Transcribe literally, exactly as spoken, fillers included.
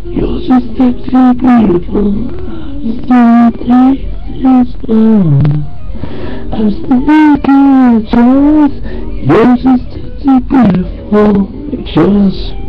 You're just sexy beautiful. Still take this long. I'm still making a choice. You're just sexy beautiful. Just